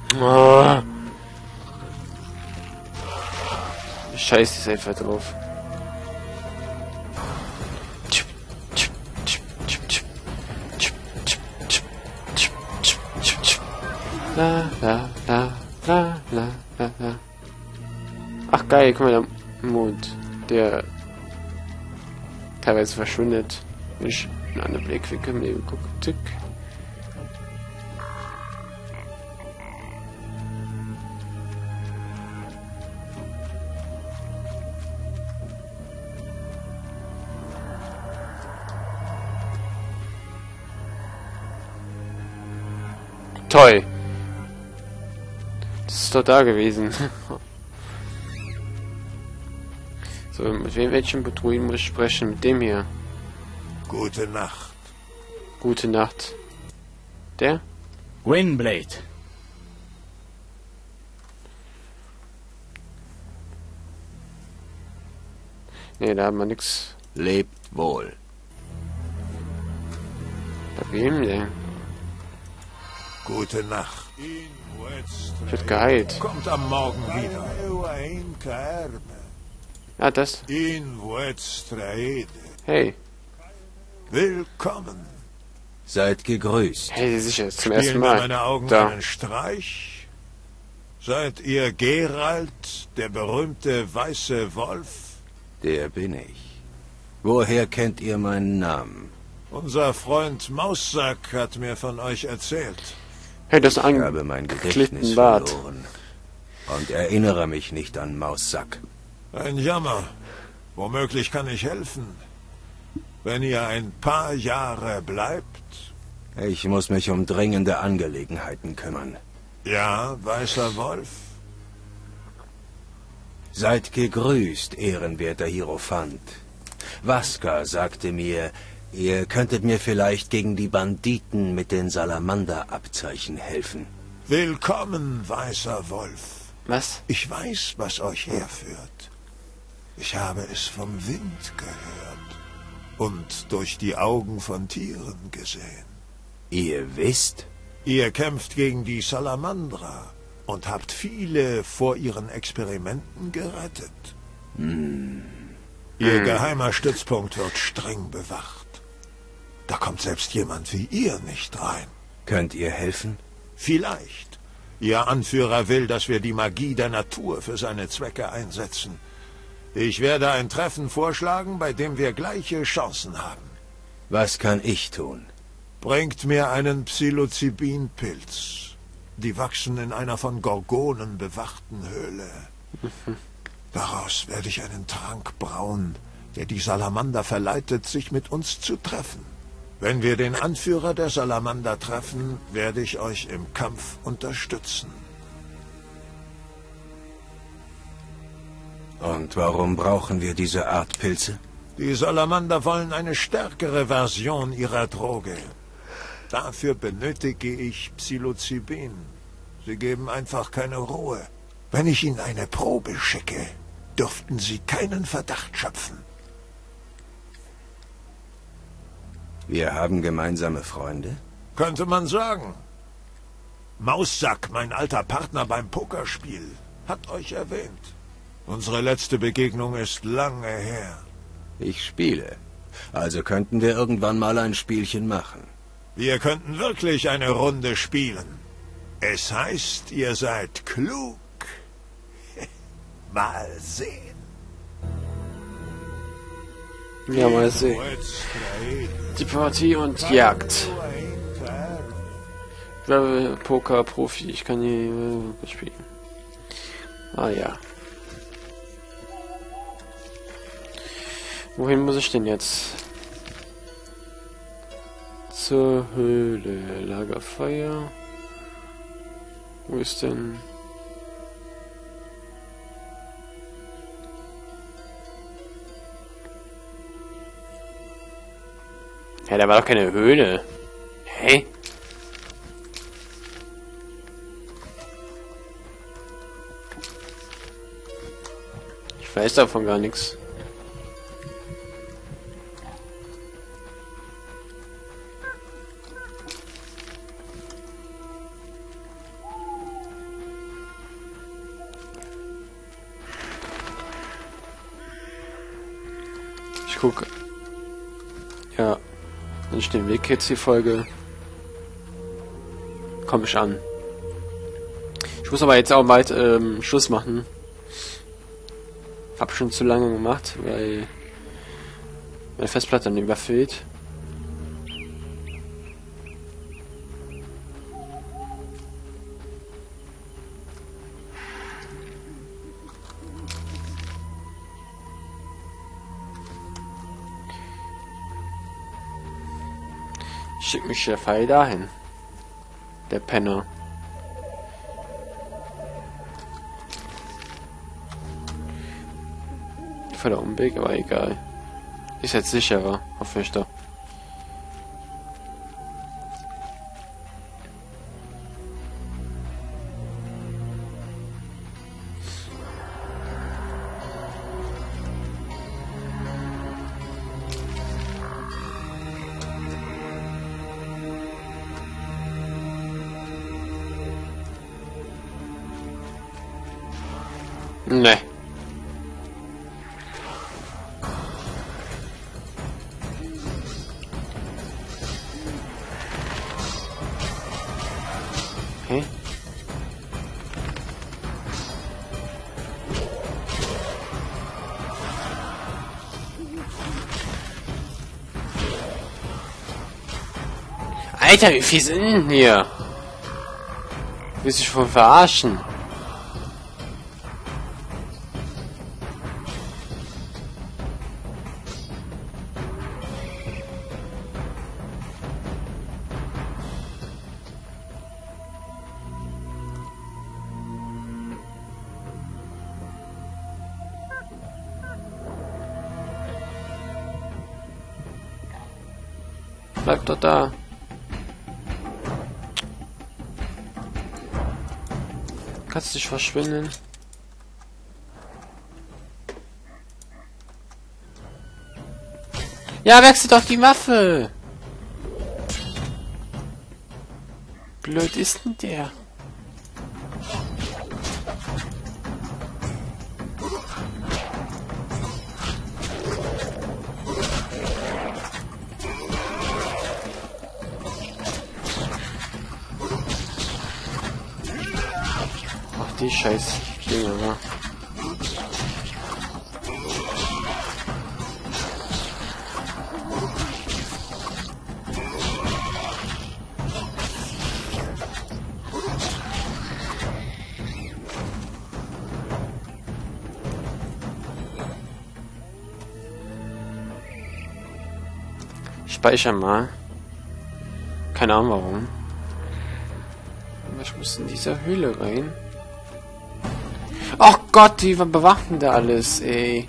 Oh. Ich scheiß jetzt einfach drauf. La, la, la, la, la, la, la. Ach geil, guck mal, der Mond, der teilweise verschwindet. Wenn ich einen anderen Blickwinkel neben gucke. Tick. Toll. Das ist doch da gewesen. So, mit welchem Bedrohung muss ich sprechen? Mit dem hier. Gute Nacht. Gute Nacht. Der? Gwynblade. Ne, da haben wir nix. Lebt wohl. Bei wem denn? Gute Nacht. Ich werd geheilt. Kommt am Morgen wieder. Ah, das. Hey. Willkommen. Seid gegrüßt. Hey, sicher, zum ersten Spielen mir Mal. meine Augen Da. einen Streich? Seid ihr Geralt, der berühmte weiße Wolf? Der bin ich. Woher kennt ihr meinen Namen? Unser Freund Maussack hat mir von euch erzählt. Hey, das ist Ich habe mein Gedächtnis angeklitten Bart. verloren. Und erinnere mich nicht an Maussack. Ein Jammer. Womöglich kann ich helfen. Wenn ihr ein paar Jahre bleibt. Ich muss mich um dringende Angelegenheiten kümmern. Ja, weißer Wolf? Seid gegrüßt, ehrenwerter Hierophant. Vaska sagte mir, ihr könntet mir vielleicht gegen die Banditen mit den Salamanderabzeichen helfen. Willkommen, weißer Wolf. Was? Ich weiß, was euch herführt. Ich habe es vom Wind gehört und durch die Augen von Tieren gesehen. Ihr wisst? Ihr kämpft gegen die Salamandra und habt viele vor ihren Experimenten gerettet. Ihr geheimer Stützpunkt wird streng bewacht. Da kommt selbst jemand wie ihr nicht rein. Könnt ihr helfen? Vielleicht. Ihr Anführer will, dass wir die Magie der Natur für seine Zwecke einsetzen. Ich werde ein Treffen vorschlagen, bei dem wir gleiche Chancen haben. Was kann ich tun? Bringt mir einen Psilocybin-Pilz. Die wachsen in einer von Gorgonen bewachten Höhle. Daraus werde ich einen Trank brauen, der die Salamander verleitet, sich mit uns zu treffen. Wenn wir den Anführer der Salamander treffen, werde ich euch im Kampf unterstützen. Und warum brauchen wir diese Art Pilze? Die Salamander wollen eine stärkere Version ihrer Droge. Dafür benötige ich Psilocybin. Sie geben einfach keine Ruhe. Wenn ich ihnen eine Probe schicke, dürften sie keinen Verdacht schöpfen. Wir haben gemeinsame Freunde? Könnte man sagen. Maussack, mein alter Partner beim Pokerspiel, hat euch erwähnt. Unsere letzte Begegnung ist lange her. Ich spiele. Also könnten wir irgendwann mal ein Spielchen machen. Wir könnten wirklich eine Runde spielen. Es heißt, ihr seid klug. Mal sehen. Ja, mal sehen. Die Partie und Jagd. Poker-Profi, ich kann hier spielen. Ah ja. Wohin muss ich denn jetzt? Zur Höhle. Lagerfeuer. Wo ist denn? Ja, da war doch keine Höhle. Hä? Ich weiß davon gar nichts. guck. Ja. Wenn ich den Weg jetzt die Folge. Komm ich an. Ich muss aber jetzt auch bald Schluss machen. Hab schon zu lange gemacht, weil meine Festplatte dann überfüllt. Schickt mich der Pfeil dahin. Der Penner. Voller Umweg, aber egal. Ist jetzt sicherer, hoffe ich doch. Ne. Okay. Alter, wie viel sind denn hier? Willst du dich voll verarschen? Bleib doch da. Kannst dich verschwinden? Ja, wechsel doch die Waffe! Blöd ist denn der? Die scheiß Dinge, wa? Speicher mal. Keine Ahnung warum. Aber ich muss in dieser Höhle rein. Ach Gott, die bewachen da alles, ey.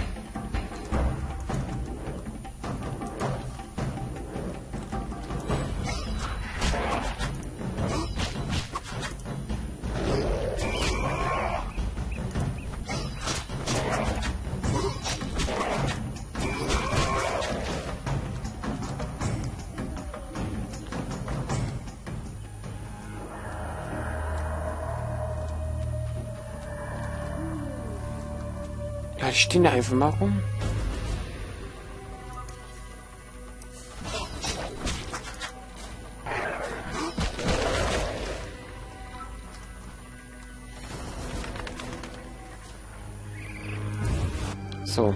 Ja, die stehen da einfach mal rum. So.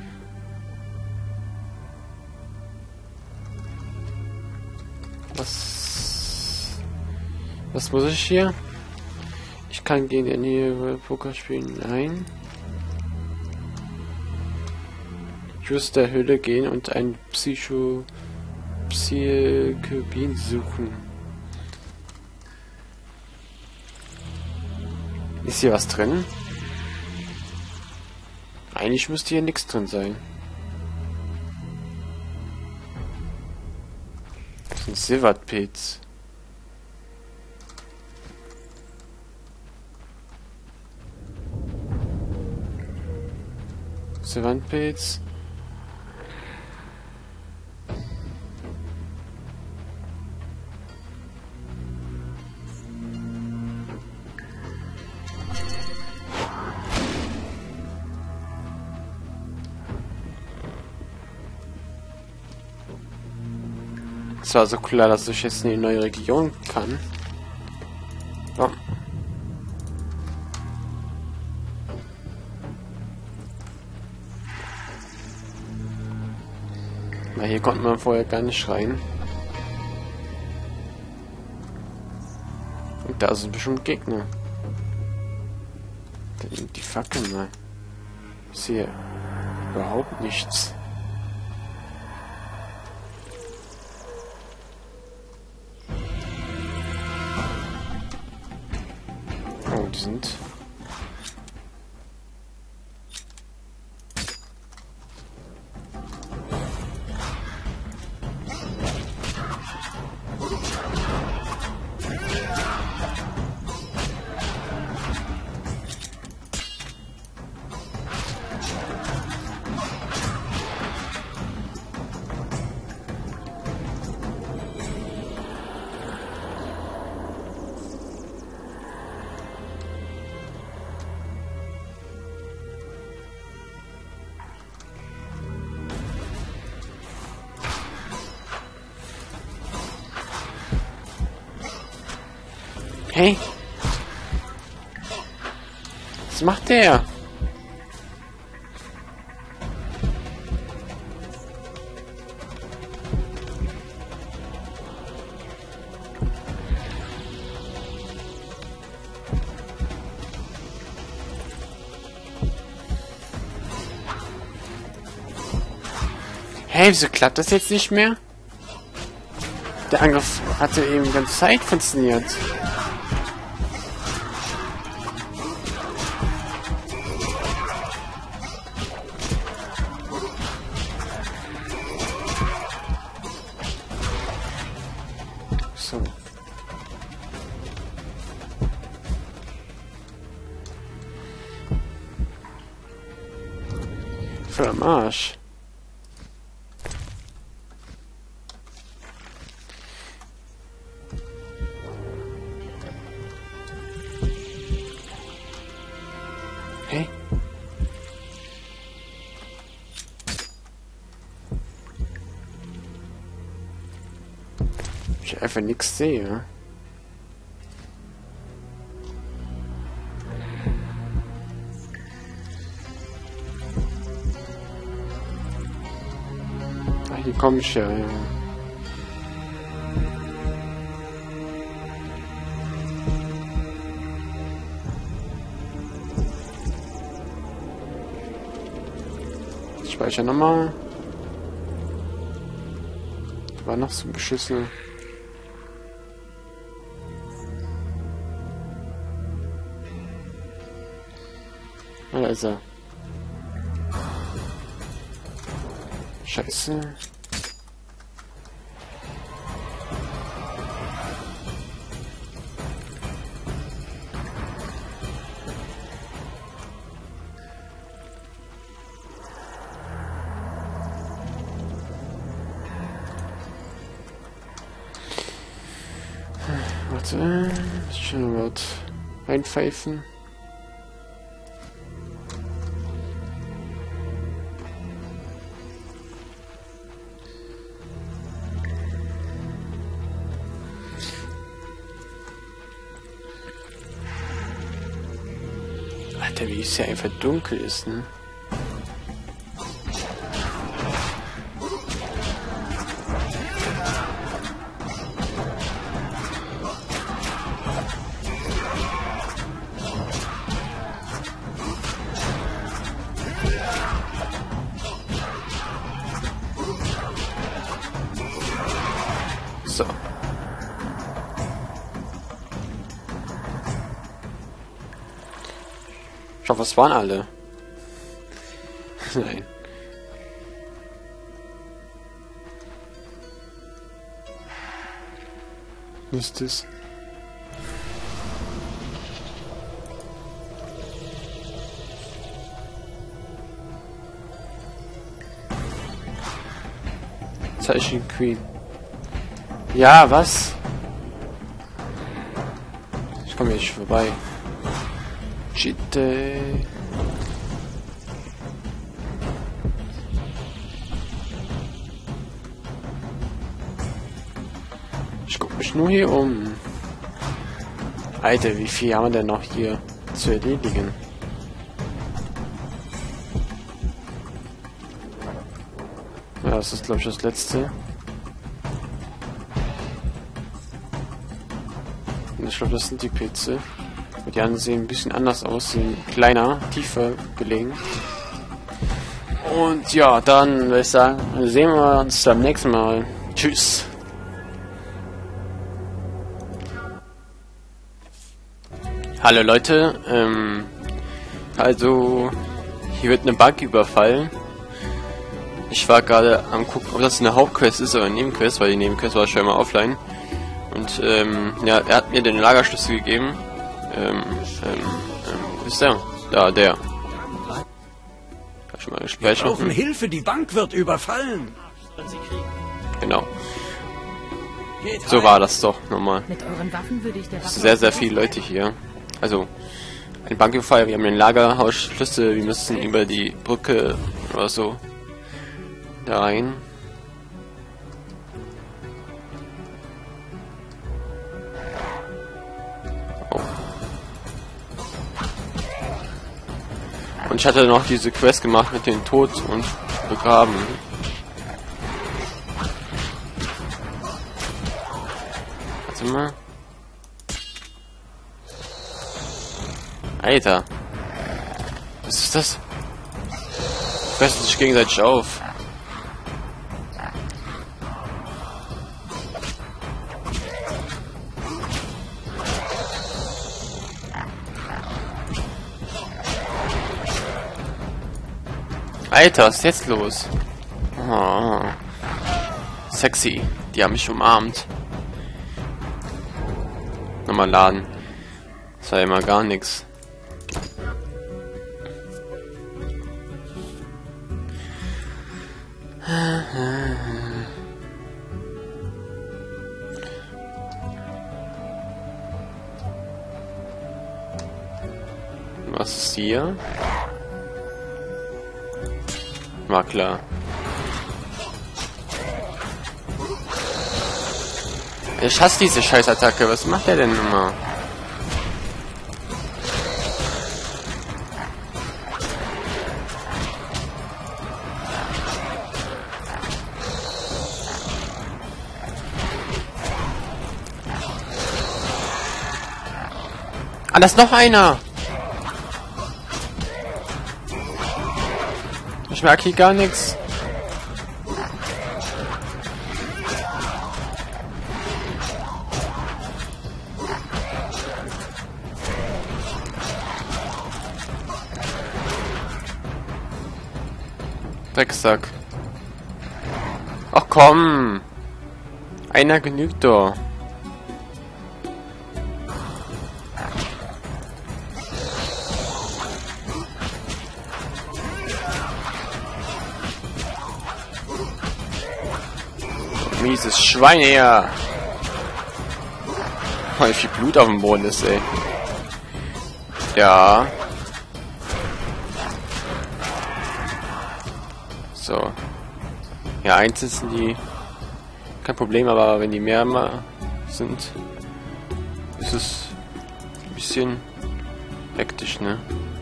Was muss ich hier? Ich kann gegen der Nähe Poker spielen. Nein. Ich muss der Höhle gehen und ein Psychokybin suchen. Ist hier was drin? Eigentlich müsste hier nichts drin sein. Das ist ein Silverpilz. Silverpilz. Es war so klar, dass ich jetzt in die neue Region kann. Oh. Na, hier konnte man vorher gar nicht rein. Und da sind bestimmt Gegner. Da nimmt die Fackel mal. Ich sehe überhaupt nichts. Oh, die sind... Hey! Was macht der? Hey, wieso klappt das jetzt nicht mehr? Der Angriff hatte eben die ganze Zeit funktioniert. So. Für am Arsch. Hey. Ich einfach nichts sehe. Ach, hier komme ich ja. Speicher nochmal. War noch so beschissen. Ah, da ist er. Scheiße. Warte, ich will mal reinpfeifen. Alter, wie es ja einfach dunkel ist, ne? So. Ich hoffe, es waren alle. Nein. Was ist das? Zeichen Queen. Ja, was? Ich komme hier nicht vorbei. Chitte. nur hier um. Alter, wie viel haben wir denn noch hier zu erledigen? Ja, das ist glaube ich das letzte. Und ich glaube, das sind die Pilze. Die anderen sehen ein bisschen anders aus, sind kleiner, tiefer gelegen. Und ja, dann würde ich sagen, sehen wir uns beim nächsten Mal. Tschüss. Hallo Leute, also hier wird eine Bank überfallen. Ich war gerade am gucken, ob das eine Hauptquest ist oder eine Nebenquest, weil die Nebenquest war schon mal offline. Und ja, er hat mir den Lagerschlüssel gegeben. Wo ist der? Da, der. Hab schon mal Gespräch. Wir brauchen Hilfe, die Bank wird überfallen. Genau. So war das doch nochmal. Mit euren Waffen würde ich der Waffe Sehr, sehr viele Leute hier. Also, ein Banküberfall, wir haben den Lagerhausschlüssel, wir müssen über die Brücke oder so da rein. Oh. Und ich hatte noch diese Quest gemacht mit dem Tod und Begraben. Warte mal. Alter. Was ist das? Fressen sich gegenseitig auf. Alter, was ist jetzt los? Oh. Sexy. Die haben mich umarmt. Nochmal laden. Das war immer gar nichts. Was ist hier? War klar. Ich hasse diese Scheißattacke. Was macht der denn immer? Ah, da ist noch einer! Ich merke hier gar nichts. Drecksack. Ach komm! Einer genügt doch. Mieses Schwein her. Oh, wie viel Blut auf dem Boden ist, ey. Ja. So. Ja, einzeln sind die kein Problem, aber wenn die mehr sind, ist es ein bisschen hektisch, ne?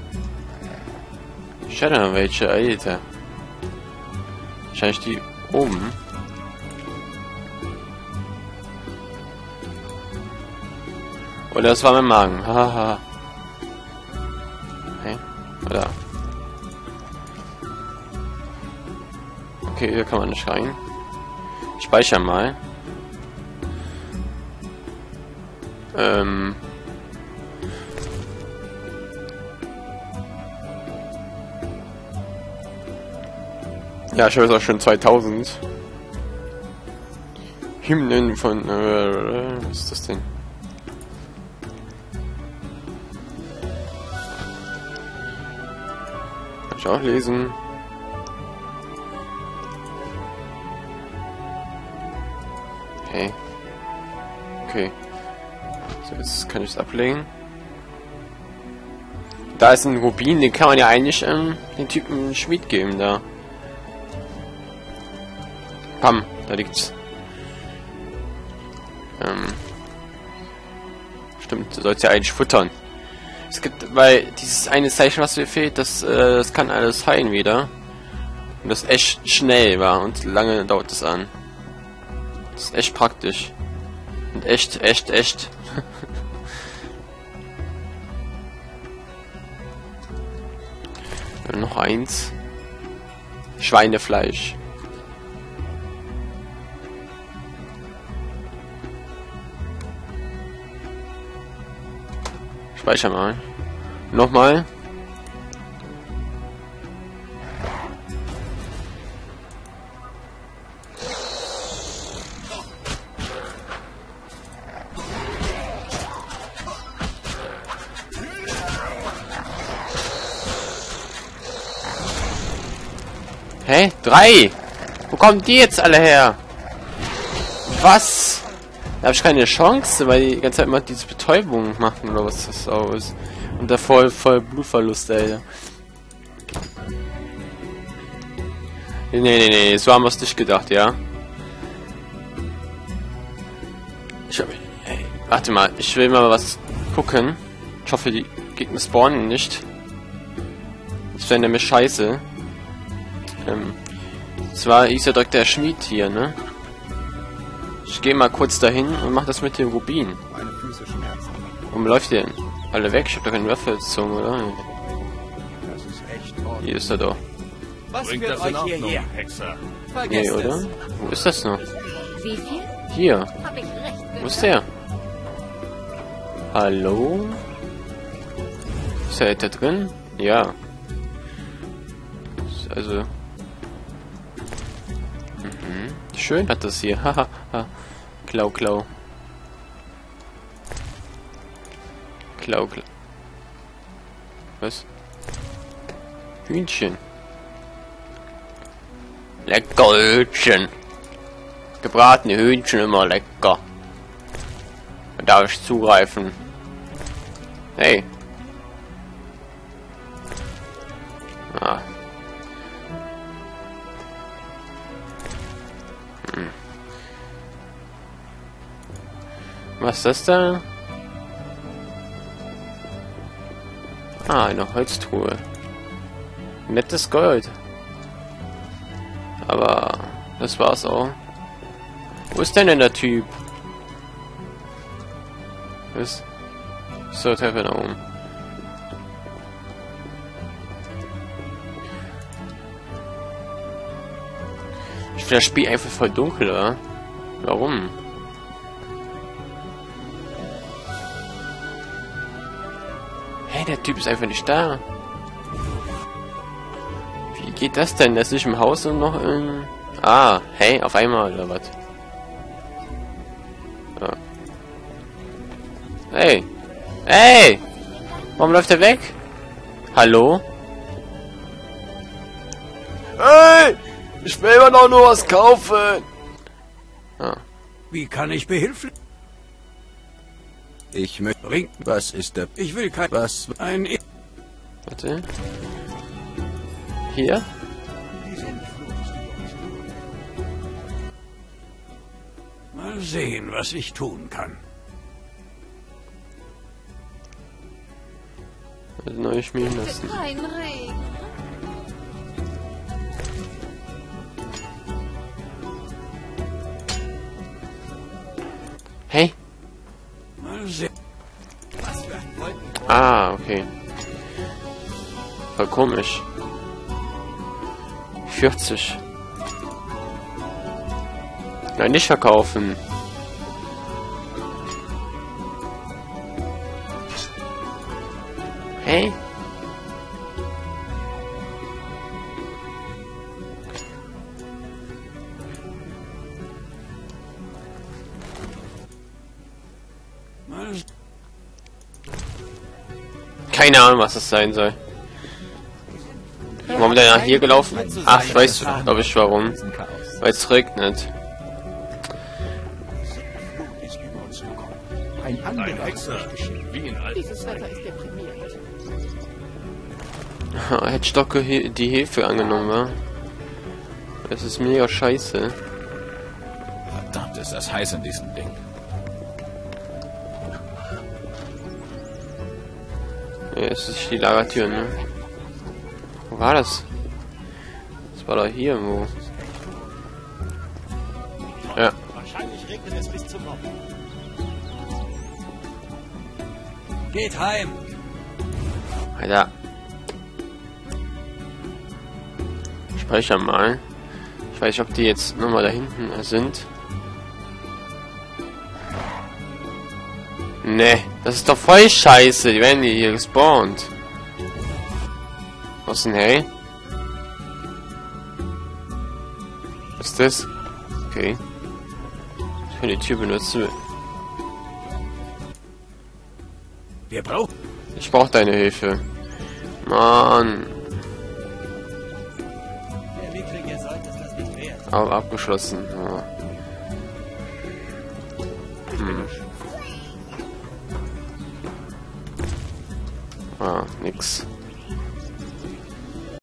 Ich hatte noch welche, Alter. Wahrscheinlich die oben. Oder das war mein Magen. Haha. Okay. Oder. Okay, hier kann man nicht rein. Ich speichere mal. Ja, ich habe jetzt auch schon 2000. Hymnen von... was ist das denn? Kann ich auch lesen. Okay. Okay. So, jetzt kann ich es ablegen. Da ist ein Rubin, den kann man ja eigentlich den Typen Schmied geben, da. Pam, da liegt's. Stimmt, du sollst ja eigentlich futtern. Es gibt, weil dieses eine Zeichen, was mir fehlt, das kann alles heilen wieder. Und das echt schnell war und lange dauert es an. Das ist echt praktisch. Und echt. Noch eins. Schweinefleisch. Speicher mal. Nochmal. Hä? 3? Wo kommen die jetzt alle her? Was? Da habe ich keine Chance, weil die ganze Zeit immer diese Betäubung machen oder was das auch ist. Und da voll Blutverlust, ey. Nee, so haben wir es nicht gedacht, ja? Ey, warte mal, ich will mal was gucken. Ich hoffe, die Gegner spawnen nicht. Das wäre nämlich scheiße. Zwar ist ja direkt der Schmied hier, ne? Ich gehe mal kurz dahin und mach das mit dem Rubin. Meine Füße schmerzen. Warum läuft der denn? Alle weg? Ich hab doch keine Waffe gezogen, oder? Das ist echt ordentlich. Hier ist er doch. Was führt euch hierher, Hexer? Nee, Vergesst oder? es. Wo ist das noch? Wie viel? Hier. Hab ich recht Wo ist der? Hallo? Ist er da drin? Ja. Also... Schön hat das hier. Haha. Klau. Klau. Was? Hühnchen. Lecker Hühnchen. Gebratene Hühnchen immer lecker. Da darf ich zugreifen. Hey. Ah. Was ist das da? Ah, eine Holztruhe. Nettes Gold. Aber das war's auch. Wo ist denn der Typ? Was? So, Treppe nach oben. Ich finde das Spiel einfach voll dunkel, oder? Warum? Hey, der Typ ist einfach nicht da. Wie geht das denn? Der ist nicht im Haus und noch in... Ah, hey, auf einmal, oder was? Ja. Hey! Hey! Warum läuft er weg? Hallo? Hey! Ich will immer noch nur was kaufen! Ah. Wie kann ich behilflich? Ich möchte... Ring. Was ist der... Ich will kein... Was... Ein... Warte. Hier? Mal sehen, was ich tun kann. Also neu schmieden lassen. Kein Regen. Hey! Mal sehen. Ah, okay. Voll komisch. 40. Nein, nicht verkaufen. Hey? Mal sehen. Keine Ahnung, was das sein soll. Warum der nach hier gelaufen? Ach, ich weiß, glaube ich, warum. Weil es regnet. Ein anderer Hexer. Wie in all... Dieses Wetter ist deprimierend. Hätte ich doch die Hilfe angenommen, wa? Das ist mega scheiße. Verdammt, ist das heiß in diesem Ding. Jetzt ist die Lagertür, ne? Wo war das? Das war doch hier irgendwo. Ja. Wahrscheinlich regnet es bis zum Morgen. Geht heim. Alter. Speicher mal. Ich weiß nicht, ob die jetzt nochmal da hinten sind. Ne, das ist doch voll scheiße. Die werden hier gespawnt. Was denn, hey? Was ist das? Okay. Ich kann die Tür benutzen. Wir brauchen... Ich brauche deine Hilfe. Mann. Der Wickling, ihr sollt es das nicht wert. Aber abgeschlossen. Ja. Ah, nix.